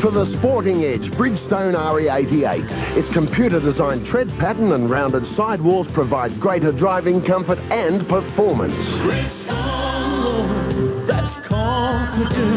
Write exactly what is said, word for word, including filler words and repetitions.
for the sporting edge Bridgestone R E eighty-eight. Its computer-designed tread pattern and rounded sidewalls provide greater driving comfort and performance. Bridgestone, that's confidence.